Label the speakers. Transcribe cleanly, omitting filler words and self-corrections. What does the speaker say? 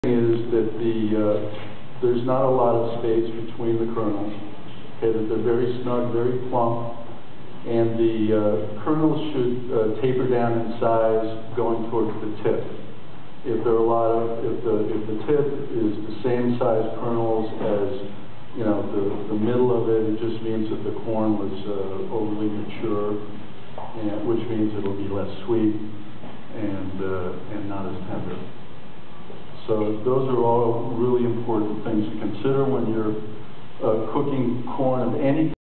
Speaker 1: is that there's not a lot of space between the kernels, okay, that they're very snug, very plump, and the kernels should taper down in size going towards the tip. If there are if the tip is the same size kernels as, you know, the middle of it, it just means that the corn was overly mature, and which means it'll be less sweet and not as tender. So those are all really important things to consider when you're cooking corn of any